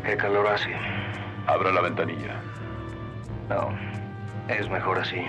¿Qué calor hace? Abra la ventanilla. No, es mejor así.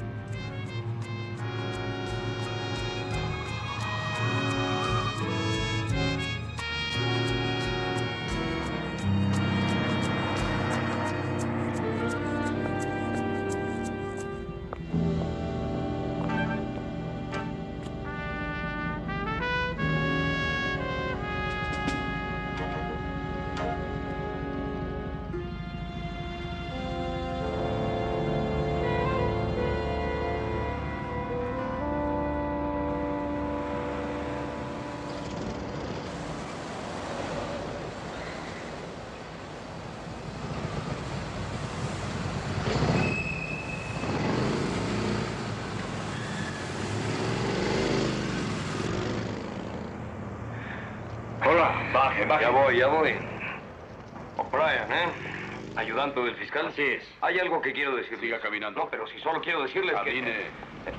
Baje. Ya voy. O'Brien, ¿eh? Ayudante del fiscal. Así es. Hay algo que quiero decir. Siga caminando. No, pero si solo quiero decirles Camine. que...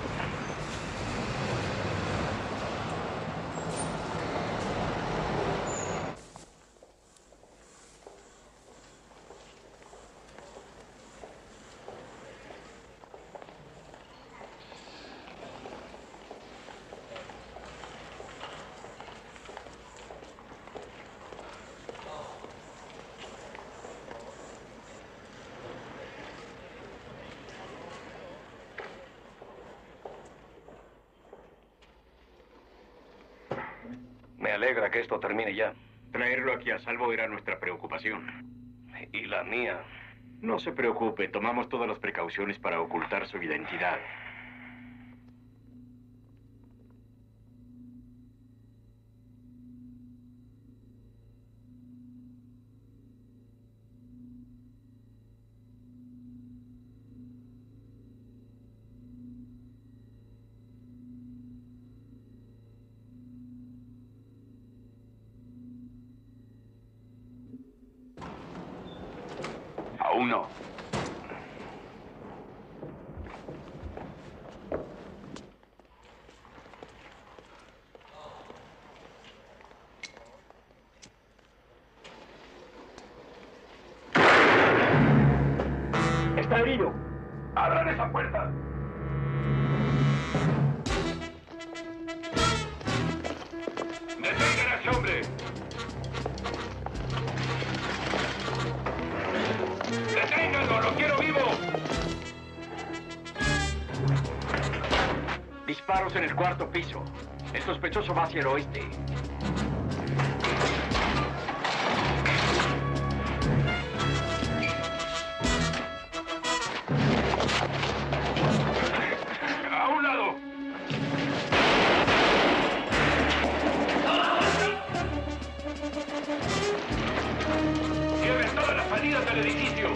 Me alegra que esto termine ya. Traerlo aquí a salvo era nuestra preocupación. Y la mía. No se preocupe, tomamos todas las precauciones para ocultar su identidad. Aún no. ¡Está herido! ¡Abran esa puerta! ¡Detengan a ese hombre! ¡Deténganlo! ¡Lo quiero vivo! Disparos en el cuarto piso. El sospechoso va hacia el oeste. ¡A un lado! ¡Cierren todas las salidas del edificio!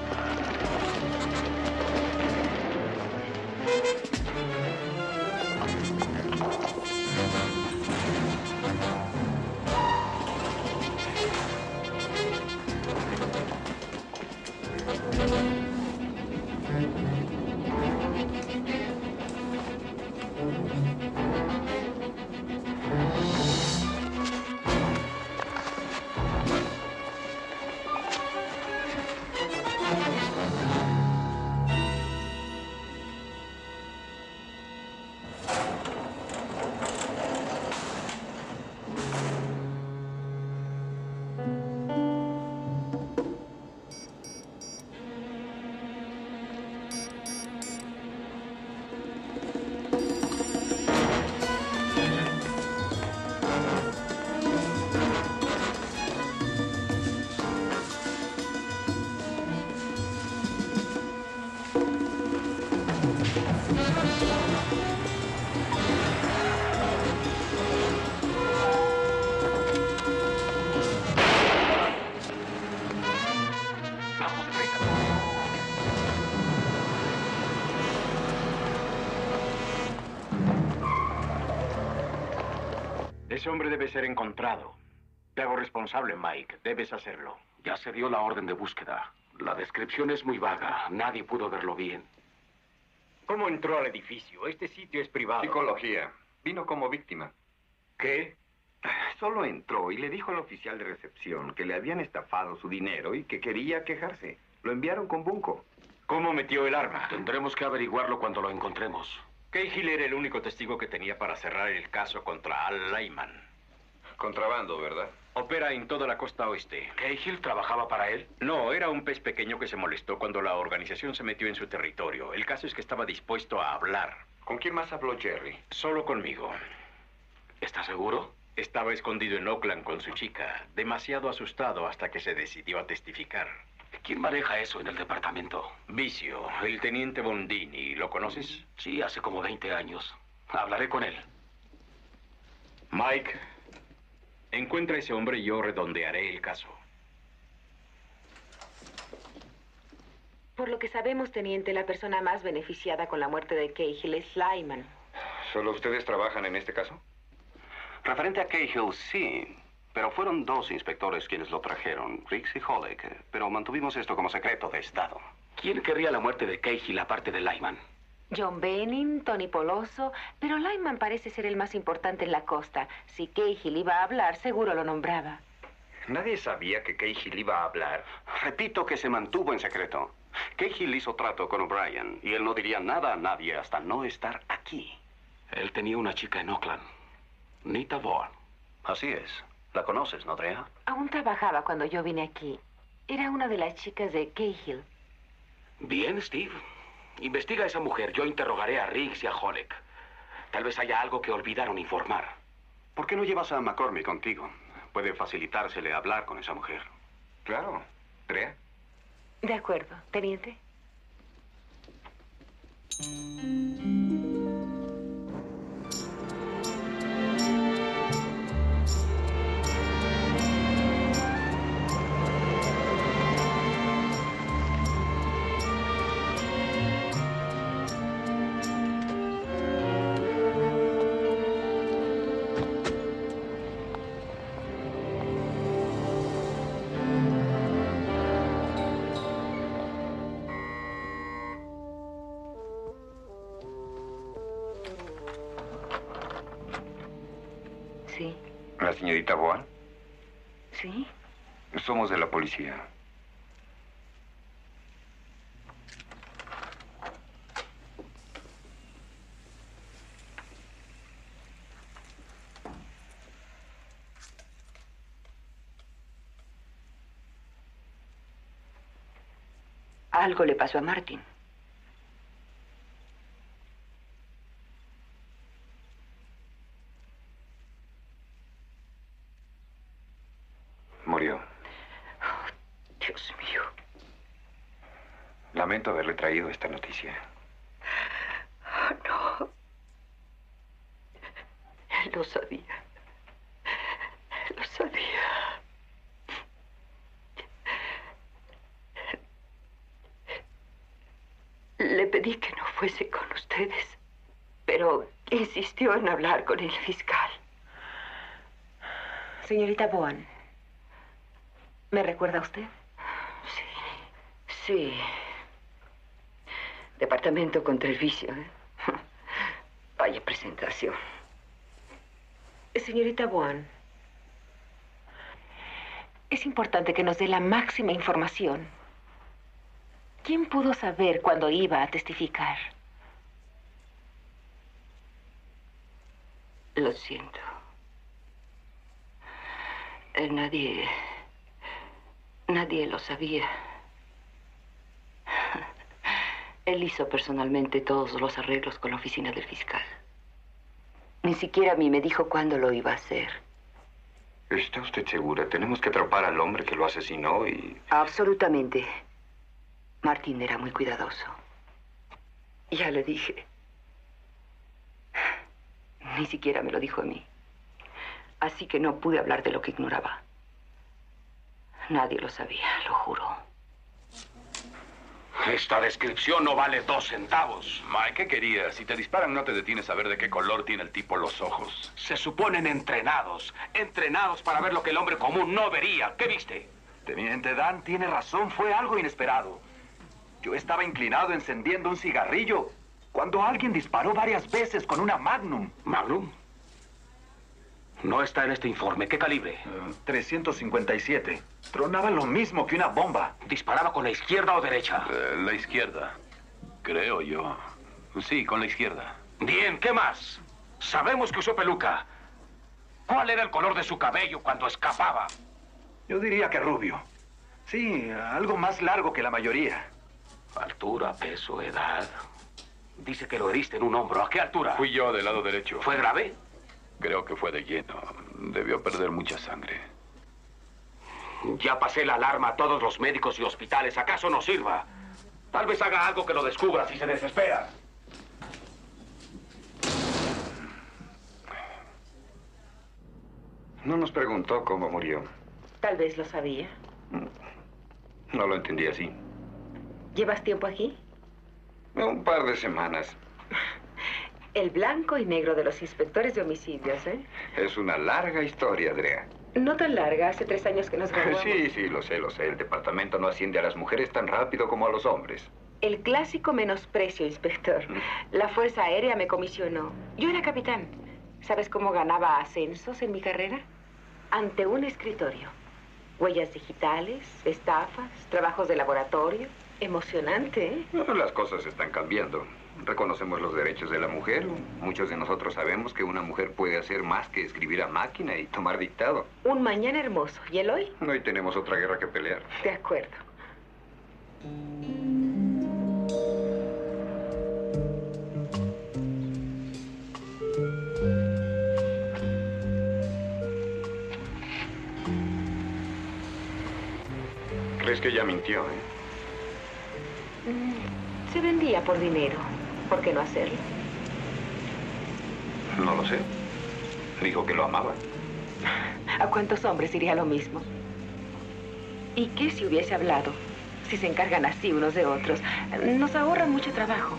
Ese hombre debe ser encontrado. Te hago responsable, Mike. Debes hacerlo. Ya se dio la orden de búsqueda. La descripción es muy vaga. Nadie pudo verlo bien. ¿Cómo entró al edificio? Este sitio es privado. Psicología. Vino como víctima. ¿Qué? solo entró y le dijo al oficial de recepción que le habían estafado su dinero y que quería quejarse. Lo enviaron con Bunko. ¿Cómo metió el arma? Tendremos que averiguarlo cuando lo encontremos. Cahill era el único testigo que tenía para cerrar el caso contra Al Lyman. Contrabando, ¿verdad? Opera en toda la costa oeste. ¿Cahill trabajaba para él? No, era un pez pequeño que se molestó cuando la organización se metió en su territorio. El caso es que estaba dispuesto a hablar. ¿Con quién más habló Jerry? Solo conmigo. ¿Estás seguro? Estaba escondido en Oakland con su chica, demasiado asustado hasta que se decidió a testificar. ¿Quién maneja eso en el departamento? Vicio, el teniente Bondini. ¿Lo conoces? Sí, hace como 20 años. Hablaré con él. Mike, encuentra a ese hombre y yo redondearé el caso. Por lo que sabemos, teniente, la persona más beneficiada con la muerte de Cahill es Lyman. ¿Solo ustedes trabajan en este caso? Referente a Cahill, sí. Pero fueron 2 inspectores quienes lo trajeron, Riggs y Hollick. Pero mantuvimos esto como secreto de Estado. ¿Quién querría la muerte de Cahill aparte de Lyman? John Benning, Tony Poloso, pero Lyman parece ser el más importante en la costa. Si Cahill iba a hablar, seguro lo nombraba. Nadie sabía que Cahill iba a hablar. Repito que se mantuvo en secreto. Cahill hizo trato con O'Brien y él no diría nada a nadie hasta no estar aquí. Él tenía una chica en Oakland, Nita Vaughan. Así es. ¿La conoces, no, Drea? Aún trabajaba cuando yo vine aquí. Era una de las chicas de Cahill. Bien, Steve. Investiga a esa mujer. Yo interrogaré a Riggs y a Hollick. Tal vez haya algo que olvidaron informar. ¿Por qué no llevas a McCormick contigo? Puede facilitársele hablar con esa mujer. Claro. ¿Drea? De acuerdo, teniente. Sí, ¿La señorita Vaughan? sí. Somos de la policía. Algo le pasó a Martin. Murió. Oh, Dios mío. Lamento haberle traído esta noticia. Oh, no. Lo sabía. Lo sabía. Le pedí que no fuese con ustedes, pero insistió en hablar con el fiscal. Señorita Vaughan, ¿me recuerda usted? Sí, sí. Departamento contra el vicio, ¿eh? Vaya presentación. Señorita Vaughan, es importante que nos dé la máxima información. ¿Quién pudo saber cuándo iba a testificar? Lo siento. Nadie lo sabía. Él hizo personalmente todos los arreglos con la oficina del fiscal. Ni siquiera a mí me dijo cuándo lo iba a hacer. ¿Está usted segura? Tenemos que atrapar al hombre que lo asesinó y... Absolutamente. Martín era muy cuidadoso. Ya le dije. Ni siquiera me lo dijo a mí. Así que no pude hablar de lo que ignoraba. Nadie lo sabía, lo juro. Esta descripción no vale 2 centavos. Mike, ¿qué querías? Si te disparan, no te detienes a ver de qué color tiene el tipo los ojos. Se suponen entrenados. Entrenados para ver lo que el hombre común no vería. ¿Qué viste? Teniente Dan tiene razón, fue algo inesperado. Yo estaba inclinado encendiendo un cigarrillo cuando alguien disparó varias veces con una Magnum. ¿Magnum? No está en este informe. ¿Qué calibre? 357. Tronaba lo mismo que una bomba. ¿Disparaba con la izquierda o derecha? La izquierda. Creo yo. Sí, con la izquierda. Bien, ¿qué más? Sabemos que usó peluca. ¿Cuál era el color de su cabello cuando escapaba? Yo diría que rubio. Sí, algo más largo que la mayoría. Altura, peso, edad. Dice que lo heriste en un hombro. ¿A qué altura? Fui yo del lado derecho. ¿Fue grave? Creo que fue de lleno. Debió perder mucha sangre. Ya pasé la alarma a todos los médicos y hospitales. ¿Acaso no sirva? Tal vez haga algo que lo descubra si se desespera. No nos preguntó cómo murió. Tal vez lo sabía. No lo entendí así. ¿Llevas tiempo aquí? Un par de semanas. El blanco y negro de los inspectores de homicidios, ¿eh? Es una larga historia, Andrea. No tan larga, hace 3 años que nos graduamos. Sí, lo sé. El departamento no asciende a las mujeres tan rápido como a los hombres. El clásico menosprecio, inspector. La Fuerza Aérea me comisionó. Yo era capitán. ¿Sabes cómo ganaba ascensos en mi carrera? Ante un escritorio. Huellas digitales, estafas, trabajos de laboratorio. Emocionante, ¿eh? Las cosas están cambiando. Reconocemos los derechos de la mujer. Muchos de nosotros sabemos que una mujer puede hacer más que escribir a máquina y tomar dictado. Un mañana hermoso. ¿Y el hoy? Hoy tenemos otra guerra que pelear. De acuerdo. ¿Crees que ella mintió, Se vendía por dinero. ¿Por qué no hacerlo? No lo sé. Dijo que lo amaba. ¿A cuántos hombres diría lo mismo? ¿Y qué si hubiese hablado? Si se encargan así unos de otros. Nos ahorran mucho trabajo.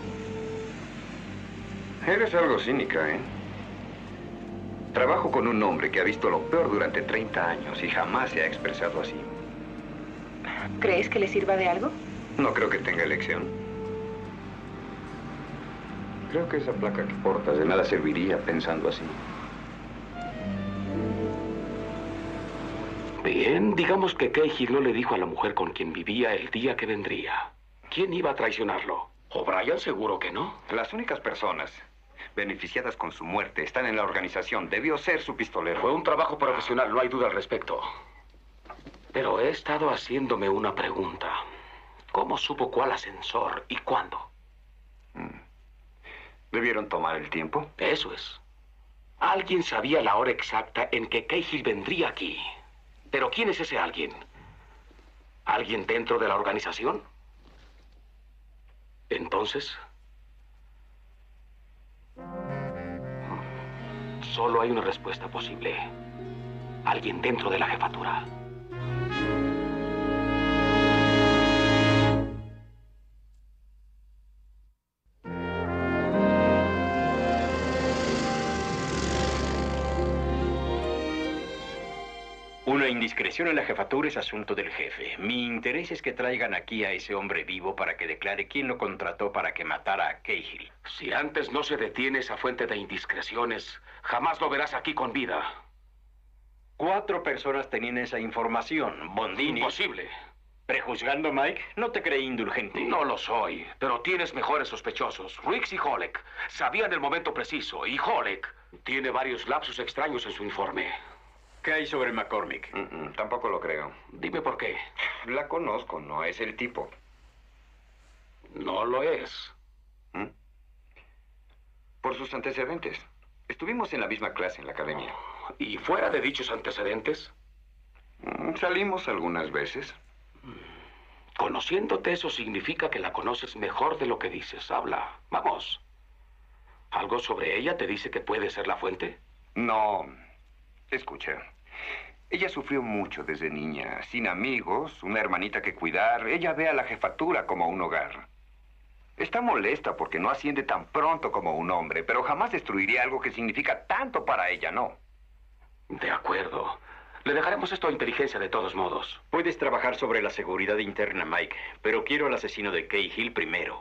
Eres algo cínica, ¿eh? Trabajo con un hombre que ha visto lo peor durante 30 años y jamás se ha expresado así. ¿Crees que le sirva de algo? No creo que tenga elección. Creo que esa placa que portas de nada serviría pensando así. Bien, digamos que Cahill no le dijo a la mujer con quien vivía el día que vendría. ¿Quién iba a traicionarlo? ¿O'Brien? Seguro que no. Las únicas personas beneficiadas con su muerte están en la organización. Debió ser su pistolero. Fue un trabajo profesional, no hay duda al respecto. Pero he estado haciéndome una pregunta. ¿Cómo supo cuál ascensor y cuándo? ¿Debieron tomar el tiempo? Eso es. Alguien sabía la hora exacta en que Cahill vendría aquí. ¿Pero quién es ese alguien? ¿Alguien dentro de la organización? Entonces, solo hay una respuesta posible. Alguien dentro de la jefatura. Una indiscreción en la jefatura es asunto del jefe. Mi interés es que traigan aquí a ese hombre vivo para que declare quién lo contrató para que matara a Cahill. Si antes no se detiene esa fuente de indiscreciones, jamás lo verás aquí con vida. 4 personas tenían esa información. Bondini... Imposible. Prejuzgando, Mike, no te creí indulgente. No lo soy, pero tienes mejores sospechosos. Riggs y Holek sabían el momento preciso, y Holek tiene varios lapsus extraños en su informe. ¿Qué hay sobre McCormick? Tampoco lo creo. Dime por qué. La conozco, no es el tipo. No lo es. Por sus antecedentes. Estuvimos en la misma clase en la academia. ¿Y fuera de dichos antecedentes? Salimos algunas veces. Conociéndote, eso significa que la conoces mejor de lo que dices. Habla. Vamos. ¿Algo sobre ella te dice que puede ser la fuente? No. Escucha. Ella sufrió mucho desde niña. Sin amigos, una hermanita que cuidar. Ella ve a la jefatura como un hogar. Está molesta porque no asciende tan pronto como un hombre, pero jamás destruiría algo que significa tanto para ella, ¿no? De acuerdo. Le dejaremos esto a inteligencia de todos modos. Puedes trabajar sobre la seguridad interna, Mike, pero quiero al asesino de Cahill primero.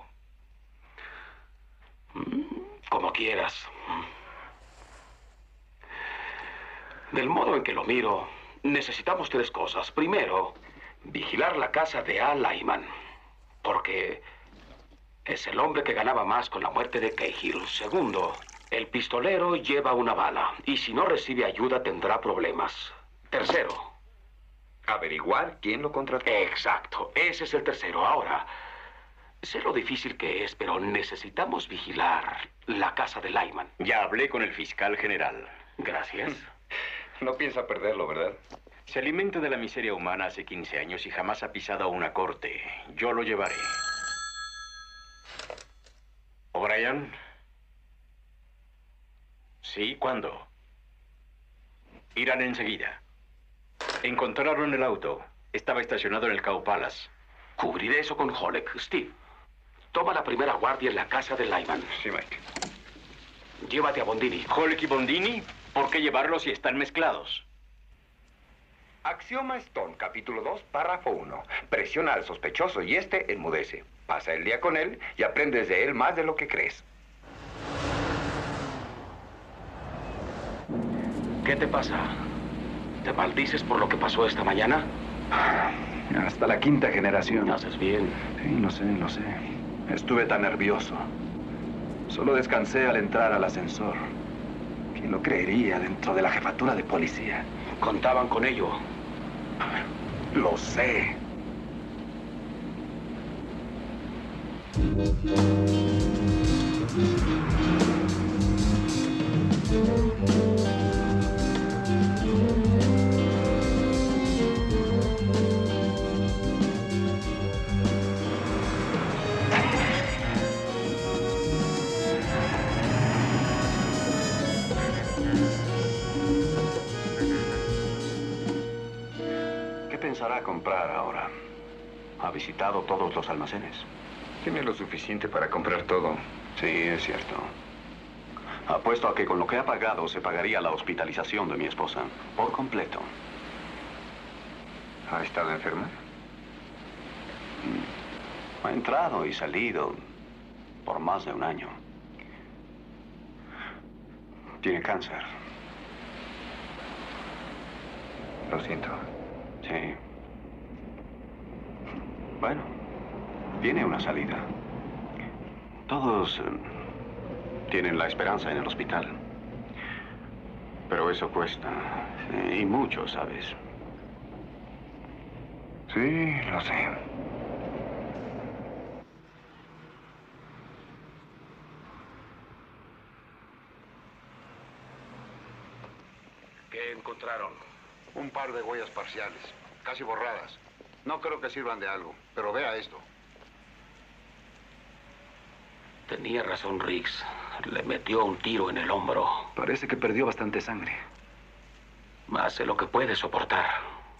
Como quieras. Del modo en que lo miro, necesitamos 3 cosas. Primero, vigilar la casa de Al Lyman, porque es el hombre que ganaba más con la muerte de Cahill. Segundo, el pistolero lleva una bala, y si no recibe ayuda tendrá problemas. Tercero, Averiguar quién lo contrató. exacto, ese es el tercero. Ahora, sé lo difícil que es, pero necesitamos vigilar la casa de Lyman. Ya hablé con el fiscal general. Gracias. No piensa perderlo, ¿verdad? Se alimenta de la miseria humana hace 15 años y jamás ha pisado una corte. Yo lo llevaré. ¿O'Brien? Sí, ¿cuándo? Irán enseguida. Encontraron el auto. Estaba estacionado en el Cow Palace. Cubriré eso con Holek. Steve, toma la primera guardia en la casa de Lyman. Sí, Mike. Llévate a Bondini. ¿Holek y Bondini? ¿Por qué llevarlos si están mezclados? Axioma Stone, capítulo 2, párrafo 1. Presiona al sospechoso y este enmudece. Pasa el día con él y aprendes de él más de lo que crees. ¿Qué te pasa? ¿Te maldices por lo que pasó esta mañana? Hasta la 5ª generación. Haces bien. Sí, lo sé, lo sé. Estuve tan nervioso. Solo descansé al entrar al ascensor. ¿Quién lo creería dentro de la jefatura de policía? Contaban con ello. Lo sé. ¿Qué pensará comprar ahora? ¿Ha visitado todos los almacenes? Tiene lo suficiente para comprar todo. Sí, es cierto. Apuesto a que con lo que ha pagado se pagaría la hospitalización de mi esposa. Por completo. ¿Ha estado enferma? Ha entrado y salido por más de un año. Tiene cáncer. Lo siento. Sí. Bueno, tiene una salida. Todos tienen la esperanza en el hospital. Pero eso cuesta. Y mucho, ¿sabes? Sí, lo sé. ¿Qué encontraron? Un par de huellas parciales, casi borradas. No creo que sirvan de algo, pero vea esto. Tenía razón Riggs. Le metió un tiro en el hombro. Parece que perdió bastante sangre. Más de lo que puede soportar.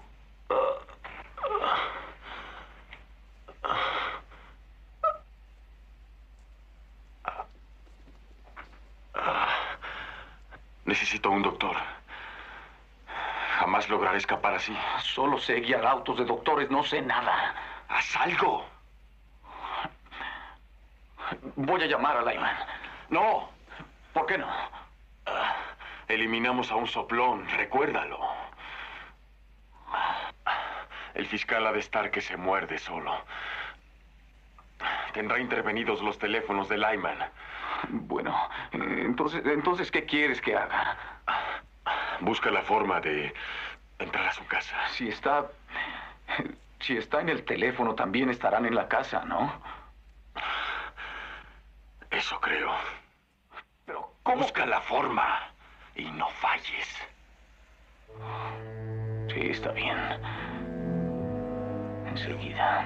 Necesito un doctor. Jamás lograré escapar así. Solo sé guiar autos de doctores, no sé nada. ¡Haz algo! Voy a llamar a Lyman. ¡No! ¿Por qué no? Eliminamos a un soplón, recuérdalo. El fiscal ha de estar que se muerde solo. Tendrá intervenidos los teléfonos de Lyman. Bueno, entonces, ¿qué quieres que haga? Busca la forma de entrar a su casa. Si está en el teléfono, también estarán en la casa, ¿no? Eso creo. Pero, ¿cómo? Busca la forma y no falles. Sí, está bien. Enseguida.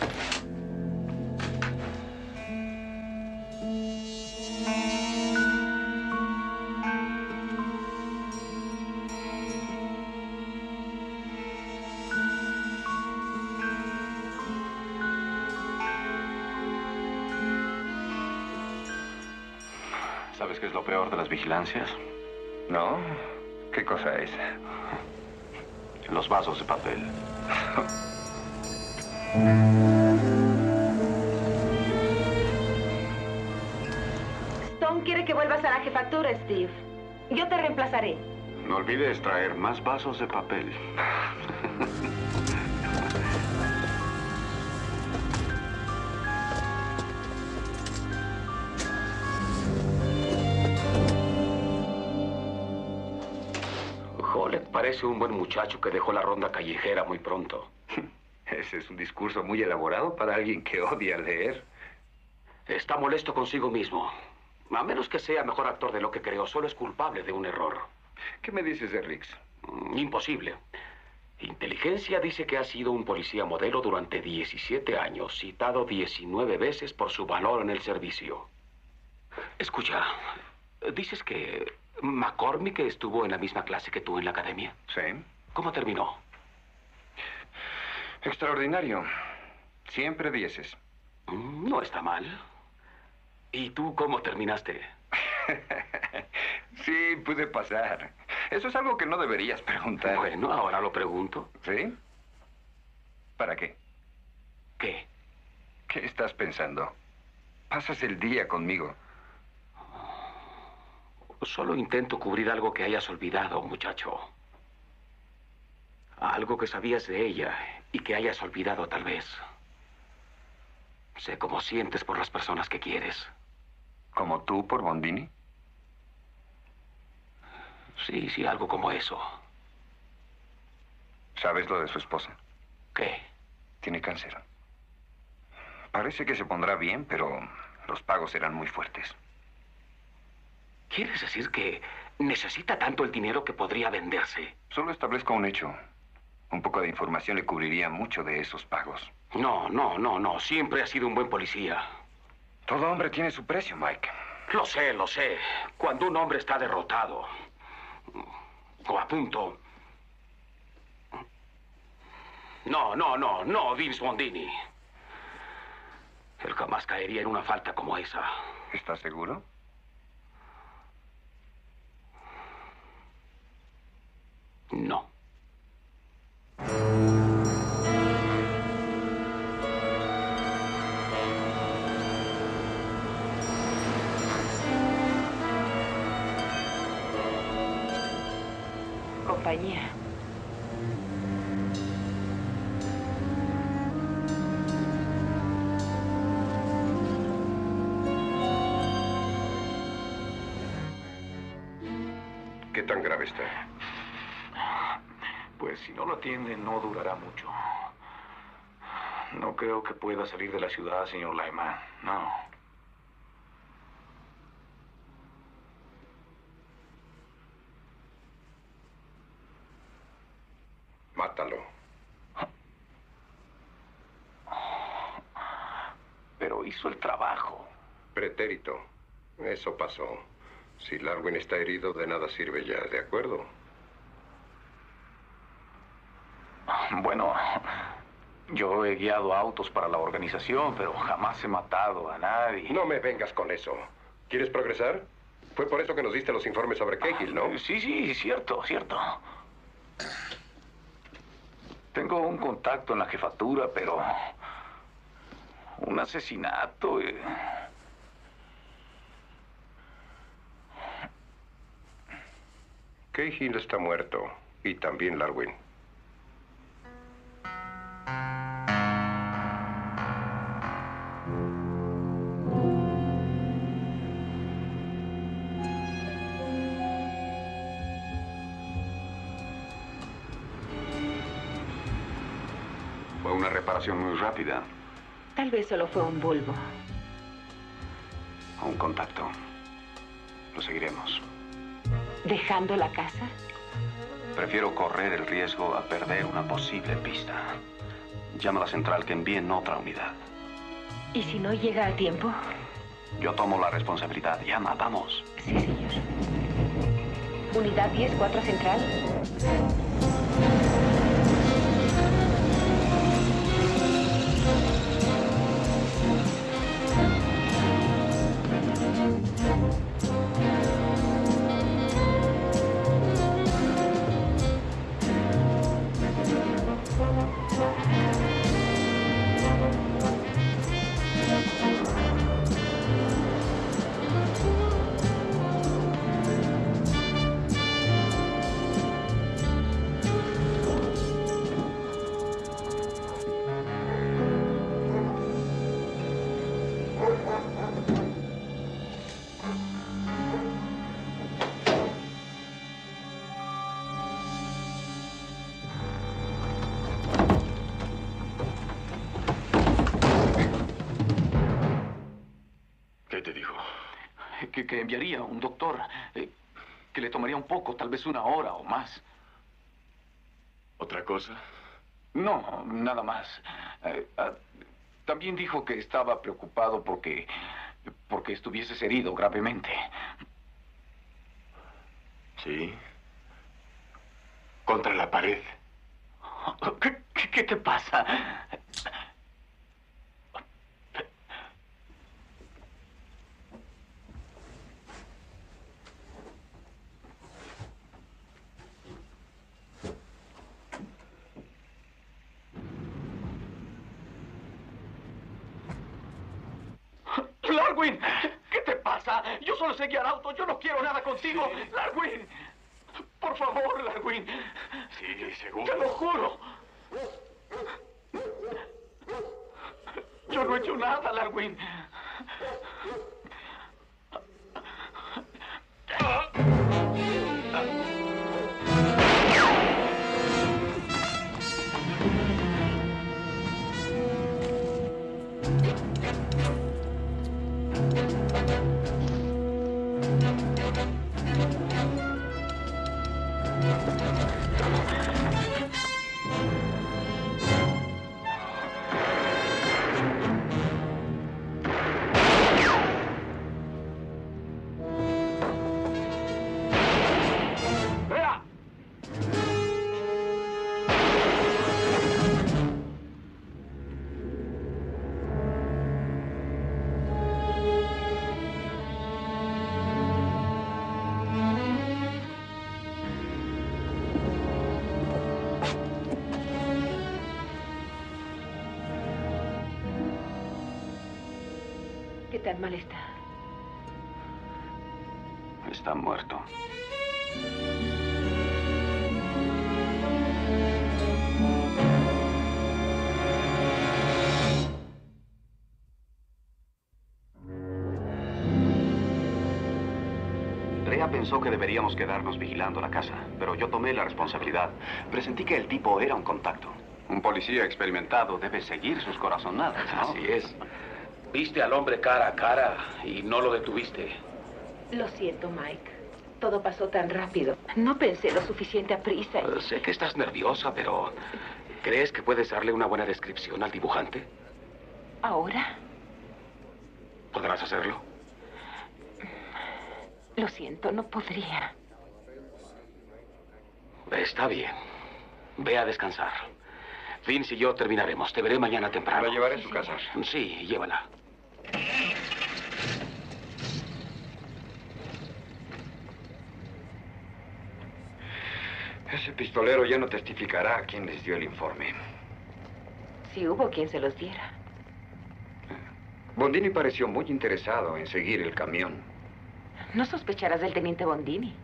¿Sabes qué es lo peor de las vigilancias? ¿No? ¿Qué cosa es? Los vasos de papel. Stone quiere que vuelvas a la jefatura, Steve. Yo te reemplazaré. No olvides traer más vasos de papel. Holek parece un buen muchacho que dejó la ronda callejera muy pronto. Ese es un discurso muy elaborado para alguien que odia leer. Está molesto consigo mismo. A menos que sea mejor actor de lo que creo, solo es culpable de un error. ¿Qué me dices de Riggs? Imposible. Inteligencia dice que ha sido un policía modelo durante 17 años, citado 19 veces por su valor en el servicio. Escucha, dices que McCormick estuvo en la misma clase que tú en la academia. Sí. ¿Cómo terminó? Extraordinario. Siempre 10. No está mal. ¿Y tú cómo terminaste? Sí, pude pasar. Eso es algo que no deberías preguntar. Bueno, ahora lo pregunto. ¿Sí? ¿Para qué? ¿Qué? ¿Qué estás pensando? Pasas el día conmigo. Solo intento cubrir algo que hayas olvidado, muchacho. Algo que sabías de ella y que hayas olvidado tal vez. Sé cómo sientes por las personas que quieres. ¿Como tú por Bondini? Sí, algo como eso. ¿Sabes lo de su esposa? ¿Qué? Tiene cáncer. Parece que se pondrá bien, pero los pagos serán muy fuertes. ¿Quieres decir que necesita tanto el dinero que podría venderse? Solo establezco un hecho. Un poco de información le cubriría mucho de esos pagos. No. Siempre ha sido un buen policía. Todo hombre tiene su precio, Mike. Lo sé. Cuando un hombre está derrotado o a punto... No, Vince Bondini. Él jamás caería en una falta como esa. ¿Estás seguro? No. Compañía. ¿Qué tan grave está? Pues si no lo atienden, no durará mucho. No creo que pueda salir de la ciudad, señor Lyman. No. Mátalo. Pero hizo el trabajo. Pretérito. Eso pasó. Si Larwin está herido, de nada sirve ya, ¿de acuerdo? Bueno, yo he guiado autos para la organización, pero jamás he matado a nadie. No me vengas con eso. ¿Quieres progresar? Fue por eso que nos diste los informes sobre Cahill, ¿no? Sí, cierto. Tengo un contacto en la jefatura, pero... un asesinato... Cahill está muerto. Y también Larwin. Fue una reparación muy rápida. Tal vez solo fue un bulbo. Un contacto. Lo seguiremos. ¿Dejando la casa? Prefiero correr el riesgo a perder una posible pista. Llama a la central que envíen otra unidad. ¿Y si no llega a tiempo? Yo tomo la responsabilidad. Llama, vamos. Sí, señor. Unidad 10, 4 central. que enviaría un doctor, que le tomaría un poco, tal vez 1 hora o más. ¿Otra cosa? No, nada más. También dijo que estaba preocupado porque estuvieses herido gravemente. Sí. Contra la pared. ¿Qué te pasa? Larwin, ¿qué te pasa? Yo solo seguía al auto, yo no quiero nada contigo. Larwin, por favor, Larwin. Sí, seguro. Te lo juro. Yo no he hecho nada, Larwin. ¿Qué tan mal está? Está muerto. Rhea pensó que deberíamos quedarnos vigilando la casa, pero yo tomé la responsabilidad. Presentí que el tipo era un contacto. Un policía experimentado debe seguir sus corazonadas, ¿no? Así es. Viste al hombre cara a cara y no lo detuviste. Lo siento, Mike. Todo pasó tan rápido. No pensé lo suficiente a prisa. Sé que estás nerviosa, pero ¿crees que puedes darle una buena descripción al dibujante? ¿Ahora? ¿Podrás hacerlo? Lo siento, no podría. Está bien. Ve a descansar. Vince y yo terminaremos. Te veré mañana temprano. La llevaré a su casa. Sí, llévala. Ese pistolero ya no testificará a quién les dio el informe. Si hubo quien se los diera. Bondini pareció muy interesado en seguir el camión. No sospecharás del teniente Bondini.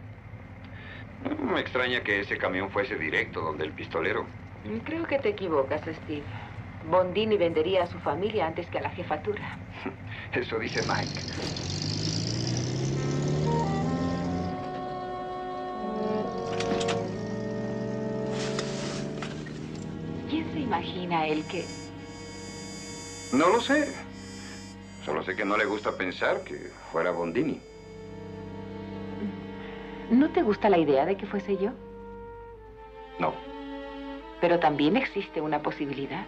Me extraña que ese camión fuese directo donde el pistolero. Creo que te equivocas, Steve. Bondini vendería a su familia antes que a la jefatura. Eso dice Mike. ¿Quién se imagina él que...? No lo sé. Solo sé que no le gusta pensar que fuera Bondini. ¿No te gusta la idea de que fuese yo? No. Pero también existe una posibilidad.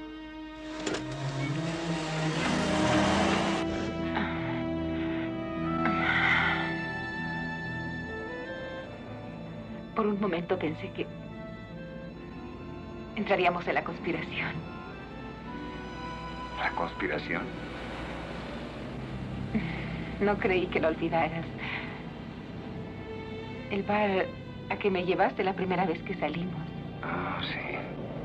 Por un momento pensé que entraríamos en la conspiración. ¿La conspiración? No creí que lo olvidaras. El bar a que me llevaste la primera vez que salimos. Ah, sí.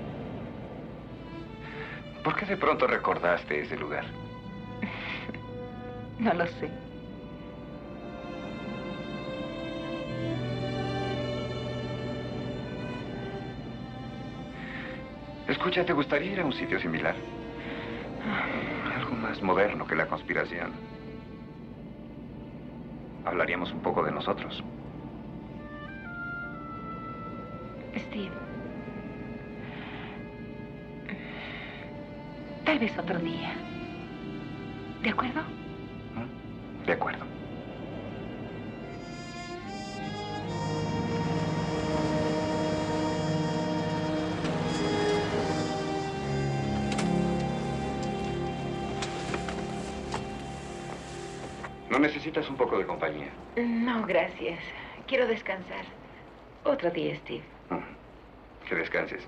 ¿Por qué de pronto recordaste ese lugar? No lo sé. Escucha, ¿te gustaría ir a un sitio similar? Algo más moderno que la conspiración. Hablaríamos un poco de nosotros. Steve. Tal vez otro día. ¿De acuerdo? De acuerdo. ¿No necesitas un poco de compañía? No, gracias. Quiero descansar. Otro día, Steve. Que descanses.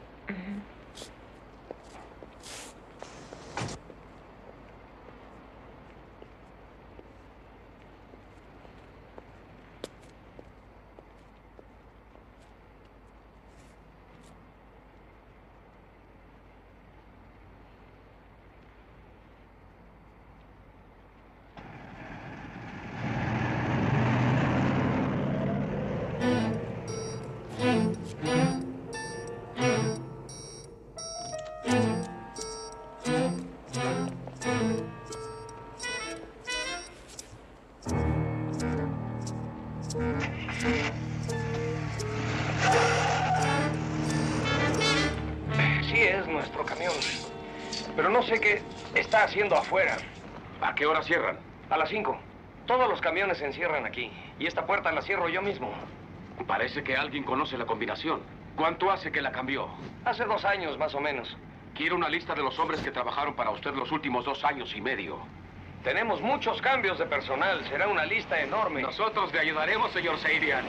Sí es nuestro camión, pero no sé qué está haciendo afuera. ¿A qué hora cierran? A las 5. Todos los camiones se encierran aquí. Y esta puerta la cierro yo mismo. Parece que alguien conoce la combinación. ¿Cuánto hace que la cambió? Hace 2 años, más o menos. Quiero una lista de los hombres que trabajaron para usted los últimos 2 años y medio. Tenemos muchos cambios de personal. Será una lista enorme. Nosotros le ayudaremos, señor Seirian.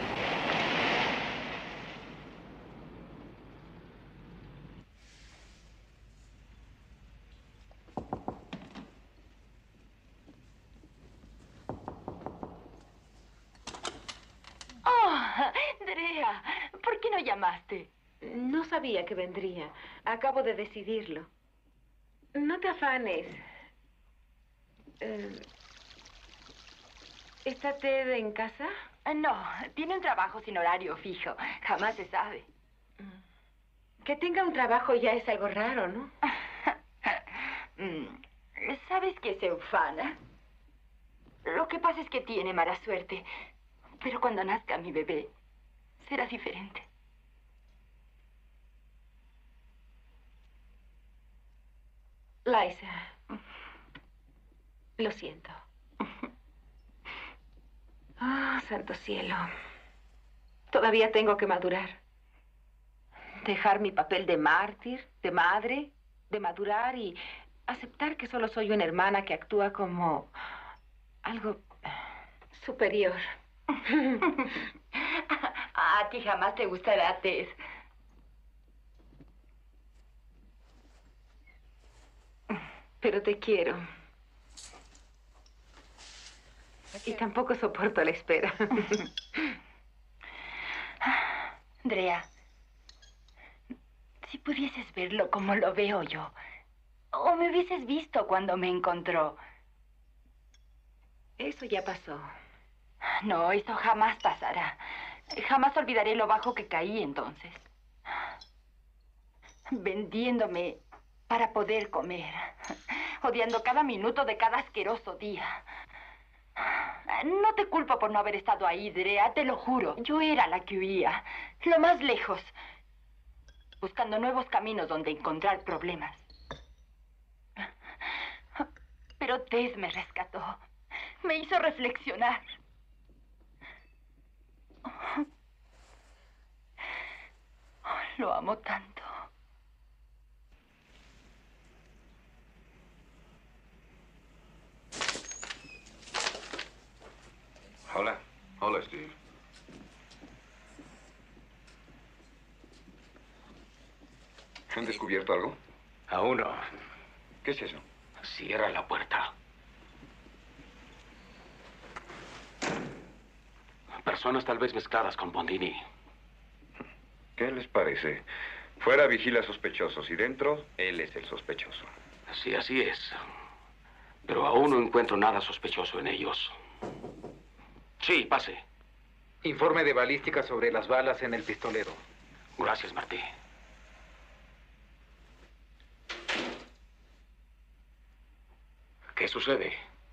Drea, ¿por qué no llamaste? No sabía que vendría. Acabo de decidirlo. No te afanes. ¿Está Ted en casa? No, tiene un trabajo sin horario fijo. Jamás se sabe. Que tenga un trabajo ya es algo raro, ¿no? ¿Sabes que se ufana? Lo que pasa es que tiene mala suerte. Pero cuando nazca mi bebé, será diferente. Liza, lo siento. Ah, santo cielo. Todavía tengo que madurar. Dejar mi papel de mártir, de madre, de madurar y aceptar que solo soy una hermana que actúa como algo superior. A ti jamás te gustará, Ted. Pero te quiero. Y tampoco soporto la espera. Drea, si pudieses verlo como lo veo yo, o me hubieses visto cuando me encontró. Eso ya pasó. No, eso jamás pasará. Jamás olvidaré lo bajo que caí entonces. Vendiéndome para poder comer. Odiando cada minuto de cada asqueroso día. No te culpo por no haber estado ahí, Drea, te lo juro. Yo era la que huía, lo más lejos, buscando nuevos caminos donde encontrar problemas. Pero Tess me rescató, me hizo reflexionar. Lo amo tanto. Hola. Hola, Steve. ¿Han descubierto algo? Aún no. ¿Qué es eso? Cierra la puerta. Personas tal vez mezcladas con Bondini. ¿Qué les parece? Fuera vigila sospechosos y dentro, él es el sospechoso. Sí, así es. Pero aún no encuentro nada sospechoso en ellos. Sí, pase. Informe de balística sobre las balas en el pistolero. Gracias, Martí. ¿Qué sucede?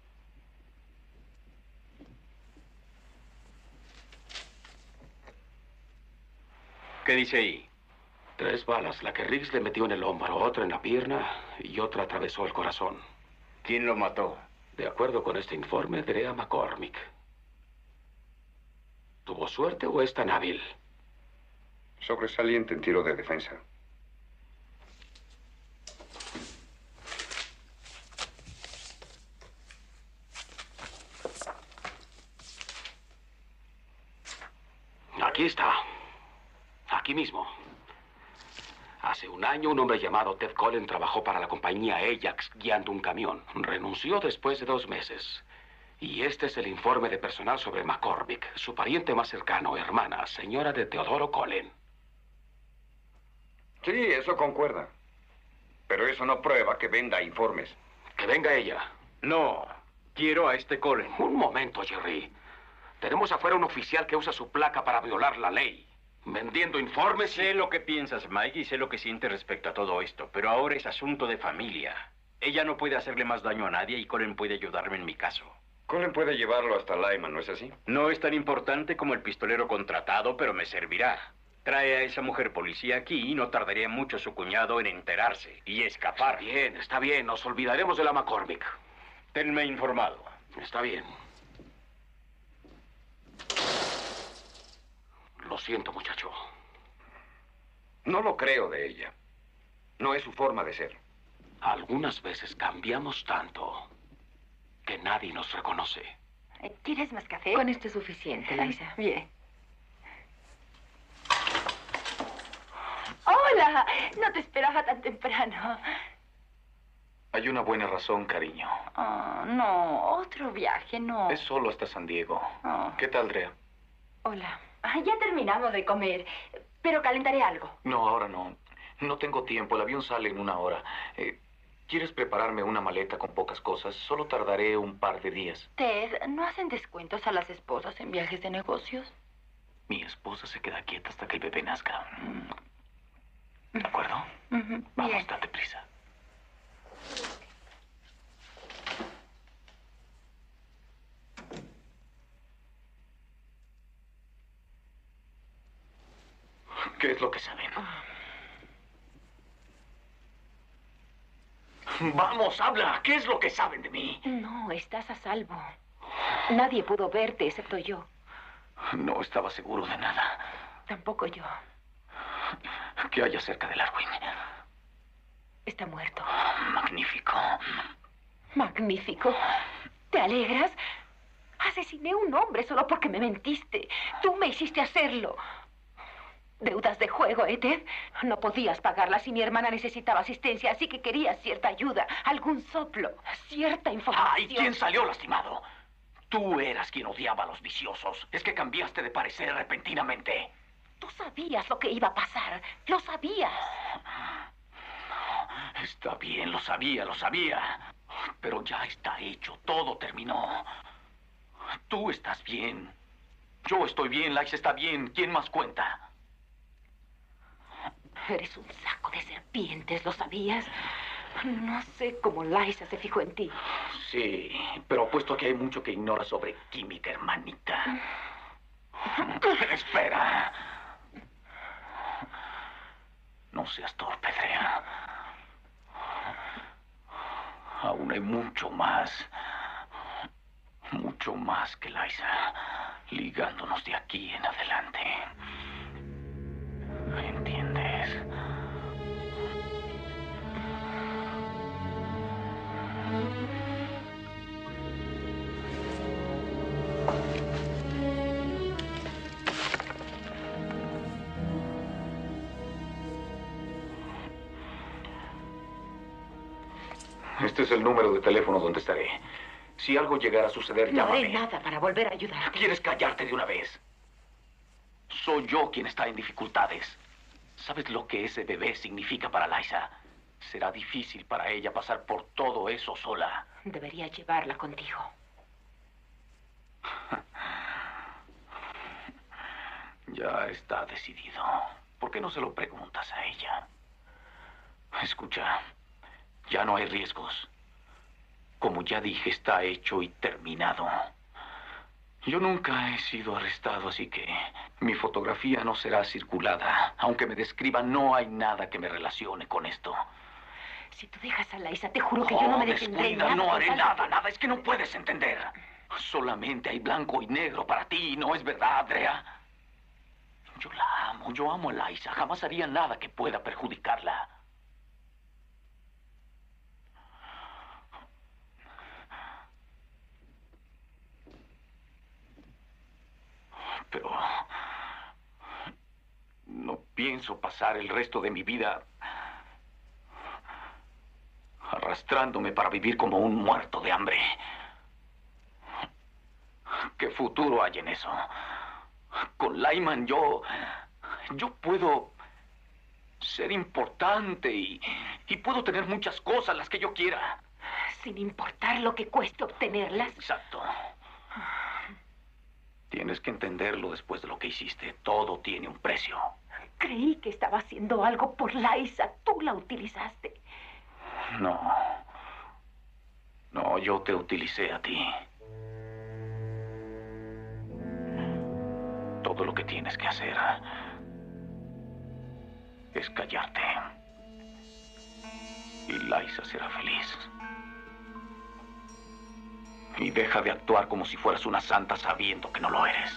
¿Qué dice ahí? 3 balas. La que Riggs le metió en el hombro, otra en la pierna y otra atravesó el corazón. ¿Quién lo mató? De acuerdo con este informe, Drea McCormick. ¿Tuvo suerte o es tan hábil? Sobresaliente en tiro de defensa. Aquí está. Aquí mismo. Hace un año, un hombre llamado Ted Cullen trabajó para la compañía Ajax guiando un camión. Renunció después de 2 meses. Y este es el informe de personal sobre McCormick, su pariente más cercano, hermana, señora de Teodoro Cullen. Sí, eso concuerda. Pero eso no prueba que venda informes. Que venga ella. No, quiero a este Cullen. Un momento, Jerry. Tenemos afuera un oficial que usa su placa para violar la ley. Vendiendo informes. Sé lo que piensas, Mike, y sé lo que sientes respecto a todo esto, pero ahora es asunto de familia. Ella no puede hacerle más daño a nadie y Cullen puede ayudarme en mi caso. Cullen puede llevarlo hasta Lyman, ¿no es así? No es tan importante como el pistolero contratado, pero me servirá. Trae a esa mujer policía aquí y no tardaría mucho su cuñado en enterarse y escapar. Está bien. Nos olvidaremos de la McCormick. Tenme informado. Está bien. Lo siento, muchacho. No lo creo de ella. No es su forma de ser. Algunas veces cambiamos tanto que nadie nos reconoce. ¿Quieres más café? Con esto es suficiente, Liza. Bien. ¡Hola! No te esperaba tan temprano. Hay una buena razón, cariño. Oh, no, otro viaje, no. Es solo hasta San Diego. Oh. ¿Qué tal, Drea? Hola. Ya terminamos de comer, pero calentaré algo. No, ahora no. No tengo tiempo. El avión sale en 1 hora. ¿Quieres prepararme una maleta con pocas cosas? Solo tardaré un par de días. Ted, ¿no hacen descuentos a las esposas en viajes de negocios? Mi esposa se queda quieta hasta que el bebé nazca. ¿De acuerdo? Bien. Vamos, date prisa. ¿Qué es lo que saben? Vamos, habla. ¿Qué es lo que saben de mí? No, estás a salvo. Nadie pudo verte excepto yo. No estaba seguro de nada. Tampoco yo. ¿Qué hay acerca de Larwin? Está muerto. Magnífico. Magnífico. ¿Te alegras? Asesiné a un hombre solo porque me mentiste. Tú me hiciste hacerlo. Deudas de juego, ¿eh, Ted? No podías pagarlas y mi hermana necesitaba asistencia, así que querías cierta ayuda, algún soplo, cierta información. ¡Ay! ¿Quién salió lastimado? Tú eras quien odiaba a los viciosos. Es que cambiaste de parecer repentinamente. Tú sabías lo que iba a pasar. Lo sabías. Está bien, lo sabía. Pero ya está hecho, todo terminó. Tú estás bien. Yo estoy bien, Liza está bien. ¿Quién más cuenta? Eres un saco de serpientes, ¿lo sabías? No sé cómo Liza se fijó en ti. Sí, pero apuesto que hay mucho que ignora sobre química, hermanita. Espera. No seas torpe, Drea. Aún hay mucho más que Liza ligándonos de aquí en adelante. ¿Entiendes? Este es el número de teléfono donde estaré. Si algo llegara a suceder, No llámame. haré nada para volver a ayudarte. ¿Quieres callarte de una vez? Soy yo quien está en dificultades. ¿Sabes lo que ese bebé significa para Liza? Será difícil para ella pasar por todo eso sola. Debería llevarla contigo. Ya está decidido. ¿Por qué no se lo preguntas a ella? Escucha, ya no hay riesgos. Como ya dije, está hecho y terminado. Yo nunca he sido arrestado, así que mi fotografía no será circulada. Aunque me describan, no hay nada que me relacione con esto. Si tú dejas a Liza, te juro que yo no me detendré. Descuida, no haré nada. Es que no puedes entender. Solamente hay blanco y negro para ti, ¿no es verdad, Andrea? Yo la amo, yo amo a Liza. Jamás haría nada que pueda perjudicarla. pienso pasar el resto de mi vida arrastrándome para vivir como un muerto de hambre. ¿Qué futuro hay en eso? Con Lyman yo puedo ser importante y puedo tener muchas cosas, las que yo quiera. Sin importar lo que cueste obtenerlas. Exacto. Tienes que entenderlo después de lo que hiciste. Todo tiene un precio. Creí que estaba haciendo algo por Liza. Tú la utilizaste. No, yo te utilicé a ti. Todo lo que tienes que hacer es callarte. Y Liza será feliz. Y deja de actuar como si fueras una santa sabiendo que no lo eres.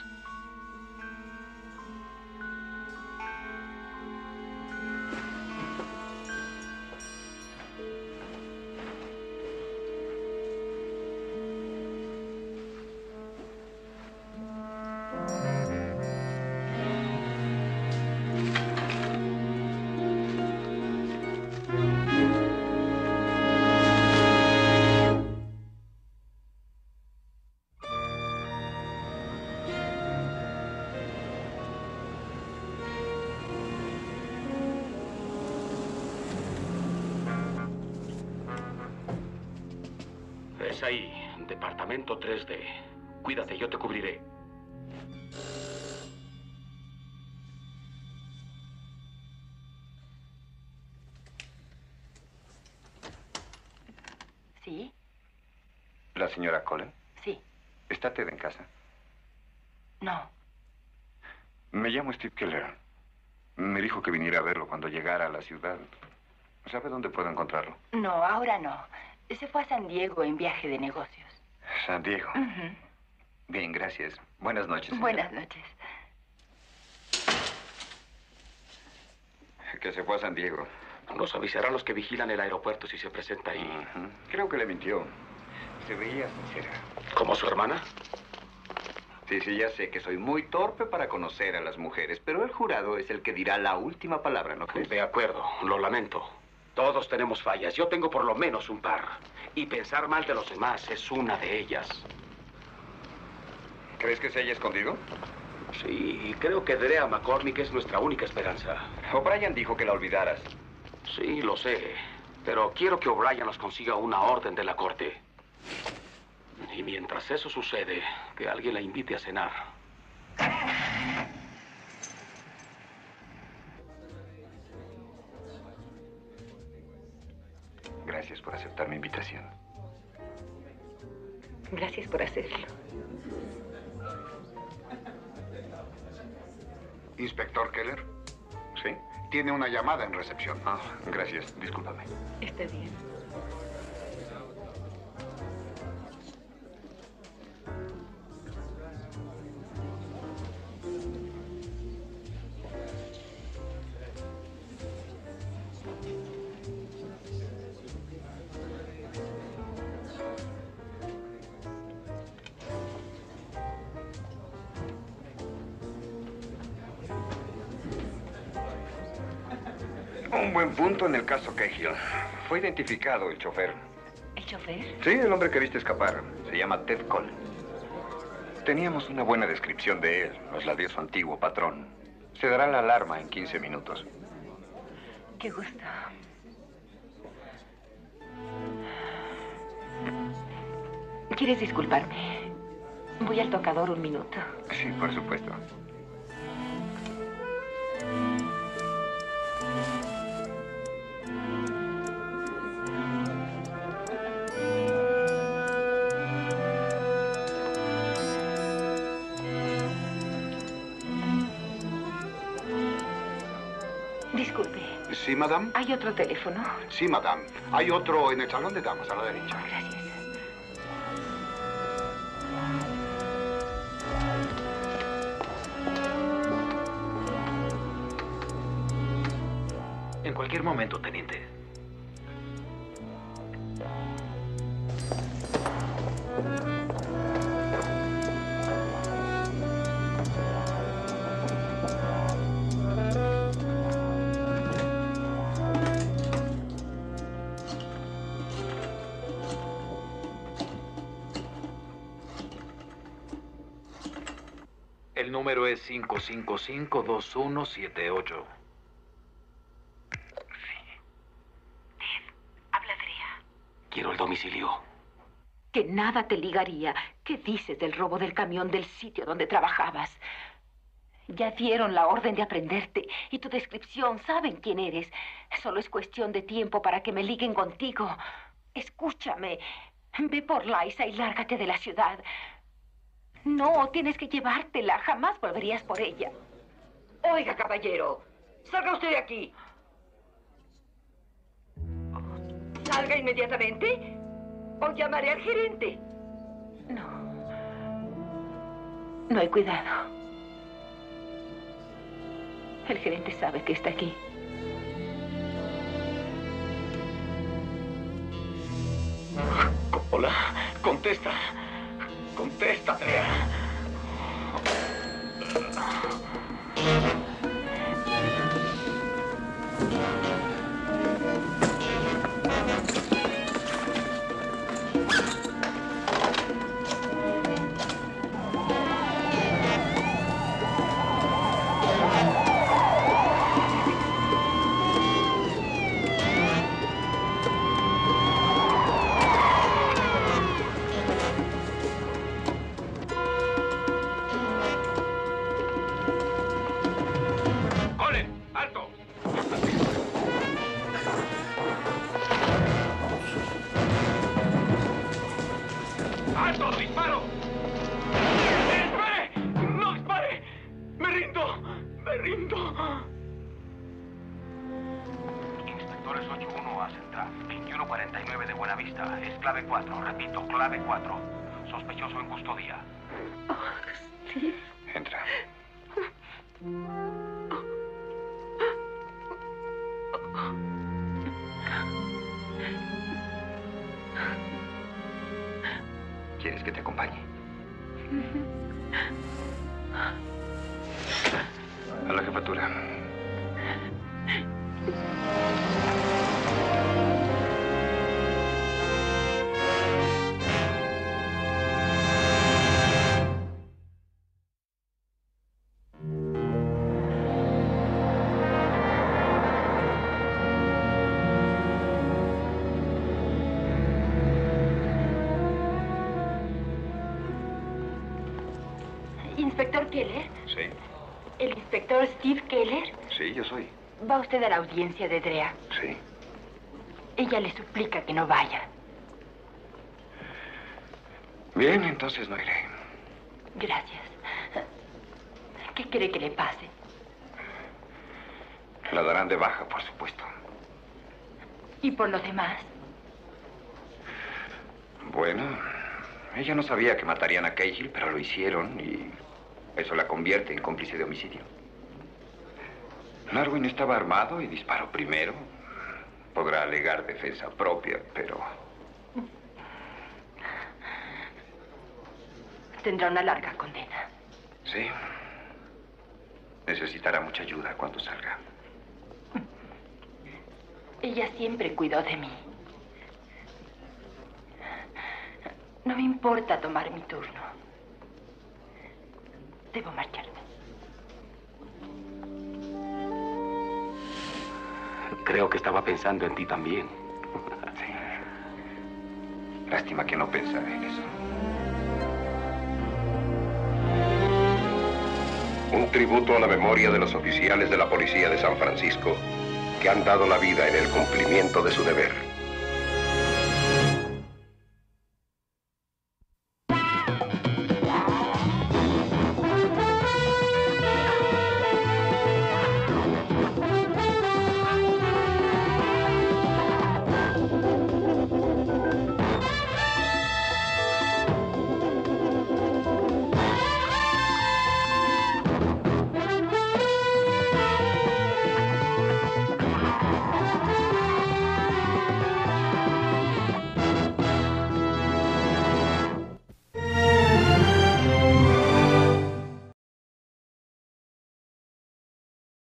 Es ahí, departamento 3D. Cuídate, yo te cubriré. ¿Sí? ¿La señora Cullen? Sí. ¿Está Ted en casa? No. Me llamo Steve Keller. Me dijo que viniera a verlo cuando llegara a la ciudad. ¿Sabe dónde puedo encontrarlo? No, ahora no. Se fue a San Diego en viaje de negocios. San Diego. Bien, gracias. Buenas noches, señora. Buenas noches. Que se fue a San Diego. Nos avisarán los que vigilan el aeropuerto si se presenta ahí. Creo que le mintió. Se veía sincera. ¿Como su hermana? Sí, ya sé que soy muy torpe para conocer a las mujeres, pero el jurado es el que dirá la última palabra, ¿no crees? De acuerdo, lo lamento. Todos tenemos fallas. Yo tengo por lo menos un par. Y pensar mal de los demás es una de ellas. ¿Crees que se haya escondido? Sí, creo que Drea McCormick es nuestra única esperanza. O'Brien dijo que la olvidaras. Sí, lo sé. Pero quiero que O'Brien nos consiga una orden de la corte. Y mientras eso sucede, que alguien la invite a cenar. Gracias por aceptar mi invitación. Gracias por hacerlo. Inspector Keller. ¿Sí? Tiene una llamada en recepción. Gracias. Discúlpame. Está bien. Un buen punto en el caso Cahill. Fue identificado el chofer. ¿El chofer? Sí, el hombre que viste escapar. Se llama Ted Cullen. Teníamos una buena descripción de él. Nos la dio su antiguo patrón. Se dará la alarma en 15 minutos. Qué gusto. ¿Quieres disculparme? Voy al tocador un minuto. Sí, por supuesto. Disculpe. ¿Sí, madame? ¿Hay otro teléfono? Sí, madame. Hay otro en el salón de damas, a la derecha. Gracias. En cualquier momento, teniente. El número es 555-2178. Quiero el domicilio. Que nada te ligaría. ¿Qué dices del robo del camión del sitio donde trabajabas? Ya dieron la orden de aprenderte y tu descripción, saben quién eres. Solo es cuestión de tiempo para que me liguen contigo. Escúchame, ve por Liza y lárgate de la ciudad. No, tienes que llevártela. Jamás volverías por ella. Oiga, caballero, salga usted de aquí. Salga inmediatamente o llamaré al gerente. No hay cuidado. El gerente sabe que está aquí. Hola, contesta. Contesta, Andrea. ¡Alto! ¡Disparo! ¡Espere! ¡No dispare! ¡Me rindo! ¡Me rindo! Inspectores 8-1 a Central. 2149 de Buenavista. Es clave 4. Repito, clave 4. Sospechoso en custodia. Sí. Entra. ¿Quieres que te acompañe? A la jefatura. ¿Inspector Keller? Sí, ¿El inspector Steve Keller? sí, yo soy. ¿Va usted a la audiencia de Drea? Sí. Ella le suplica que no vaya. Bien, entonces no iré. Gracias. ¿Qué quiere que le pase? La darán de baja, por supuesto. ¿Y por lo demás? Bueno, ella no sabía que matarían a Cahill, pero lo hicieron y eso la convierte en cómplice de homicidio. Larwin estaba armado y disparó primero. Podrá alegar defensa propia, pero... Tendrá una larga condena. Sí. Necesitará mucha ayuda cuando salga. Ella siempre cuidó de mí. No me importa tomar mi turno. Debo marcharme. Creo que estaba pensando en ti también. Sí. Lástima que no pensara en eso. Un tributo a la memoria de los oficiales de la policía de San Francisco que han dado la vida en el cumplimiento de su deber.